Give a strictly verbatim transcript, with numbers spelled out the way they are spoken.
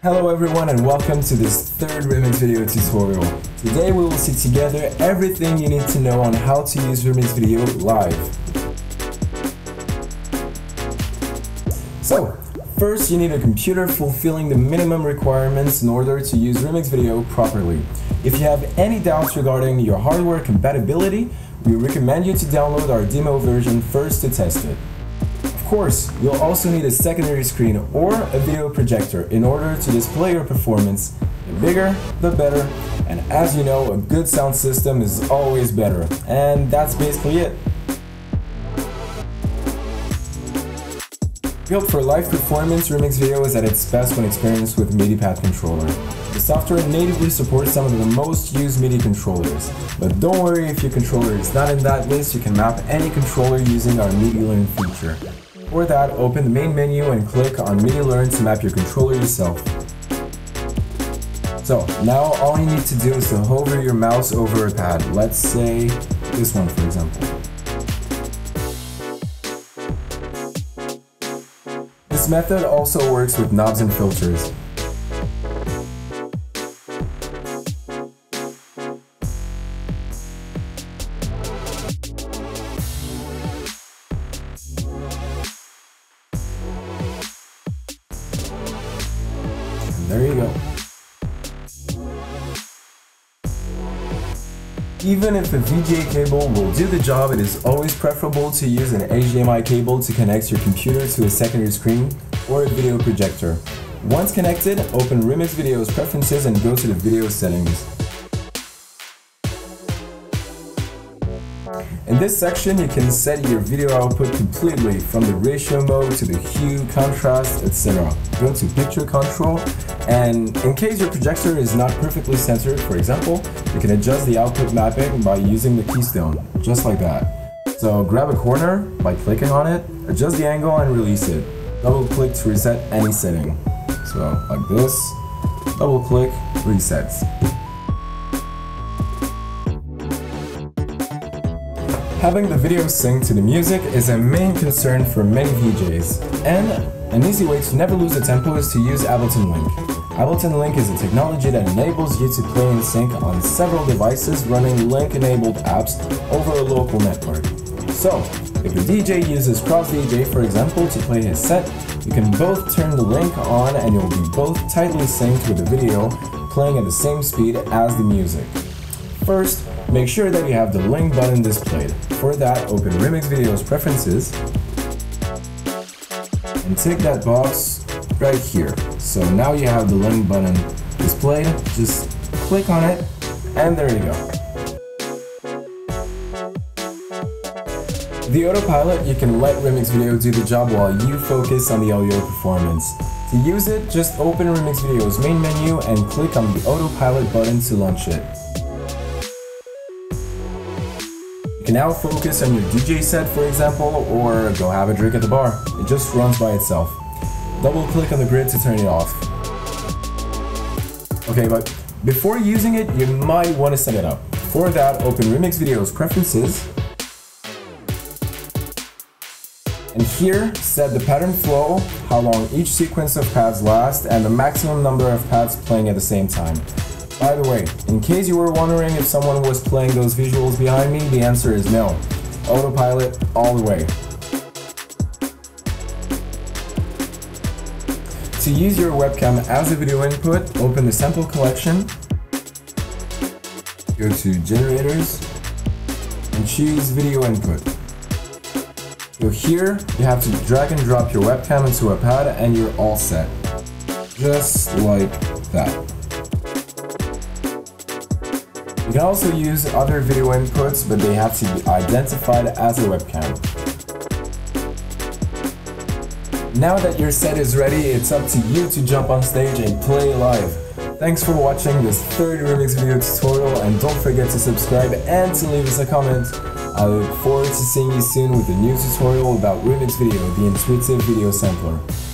Hello everyone and welcome to this third Remixvideo tutorial. Today we will see together everything you need to know on how to use Remixvideo live. So, first you need a computer fulfilling the minimum requirements in order to use Remixvideo properly. If you have any doubts regarding your hardware compatibility, we recommend you to download our demo version first to test it. Of course, you'll also need a secondary screen or a video projector in order to display your performance. The bigger, the better, and as you know, a good sound system is always better. And that's basically it. Built for live performance, Remixvideo is at its best when experienced with MIDI pad controller. The software natively supports some of the most used MIDI controllers, but don't worry if your controller is not in that list, you can map any controller using our MIDI Learn feature. For that, open the main menu and click on MIDI Learn to map your controller yourself. So, now all you need to do is to hover your mouse over a pad, let's say this one for example. This method also works with knobs and filters. There you go. Even if a V G A cable will do the job, it is always preferable to use an H D M I cable to connect your computer to a secondary screen or a video projector. Once connected, open Remixvideo's preferences and go to the video settings. In this section, you can set your video output completely from the ratio mode to the hue, contrast, et cetera. Go to picture control, and in case your projector is not perfectly centered, for example, you can adjust the output mapping by using the keystone, just like that. So grab a corner by clicking on it, adjust the angle and release it. Double click to reset any setting. So like this, double click, resets. Having the video sync to the music is a main concern for many V Js, and an easy way to never lose a tempo is to use Ableton Link. Ableton Link is a technology that enables you to play in sync on several devices running link-enabled apps over a local network. So, if a D J uses Cross D J for example to play his set, you can both turn the link on and you'll be both tightly synced with the video playing at the same speed as the music. First, make sure that you have the link button displayed. For that, open Remixvideo's preferences and tick that box right here. So now you have the link button displayed, just click on it and there you go. The autopilot, you can let Remixvideo do the job while you focus on the audio performance. To use it, just open Remixvideo's main menu and click on the autopilot button to launch it. You can now focus on your D J set for example, or go have a drink at the bar. It just runs by itself. Double click on the grid to turn it off. Okay, but before using it, you might want to set it up. For that, open Remixvideo's preferences. And here, set the pattern flow, how long each sequence of pads lasts, and the maximum number of pads playing at the same time. By the way, in case you were wondering if someone was playing those visuals behind me, the answer is no. Autopilot all the way. To use your webcam as a video input, open the sample collection, go to generators, and choose video input. So here, you have to drag and drop your webcam into a pad and you're all set. Just like that. You can also use other video inputs, but they have to be identified as a webcam. Now that your set is ready, it's up to you to jump on stage and play live. Thanks for watching this third Remixvideo tutorial, and don't forget to subscribe and to leave us a comment. I look forward to seeing you soon with a new tutorial about Remixvideo, the intuitive video sampler.